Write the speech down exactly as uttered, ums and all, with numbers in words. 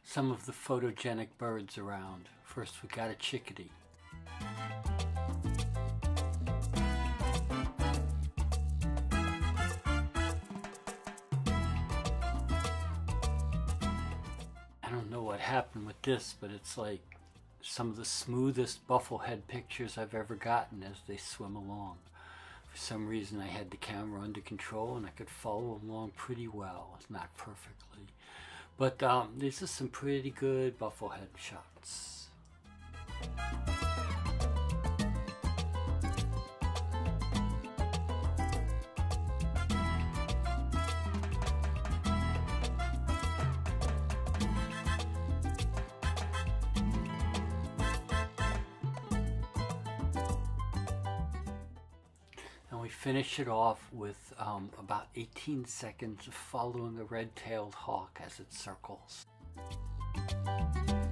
some of the photogenic birds around. First we got a chickadee. I don't know what happened with this, but it's like some of the smoothest bufflehead pictures I've ever gotten as they swim along. For some reason I had the camera under control and I could follow along pretty well, not perfectly. But um, these are some pretty good bufflehead shots. And we finish it off with um, about eighteen seconds of following a red-tailed hawk as it circles.